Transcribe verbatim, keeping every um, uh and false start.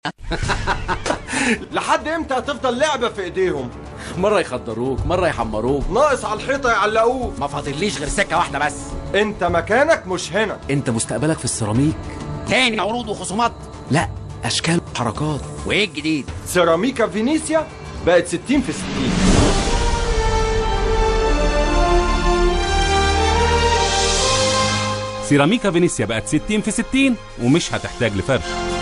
لحد امتى هتفضل لعبة في ايديهم؟ مرة يخدروك، مرة يحمروك، ناقص على الحيطة يعلقوك. ما فاضليش غير سكة واحدة بس. انت مكانك مش هنا. انت مستقبلك في السيراميك. تاني عروض وخصومات؟ لا، اشكال وحركات. وايه الجديد؟ سيراميكا فينيسيا بقت ستين في ستين. سيراميكا فينيسيا بقت ستين في ستين ومش هتحتاج لفرش.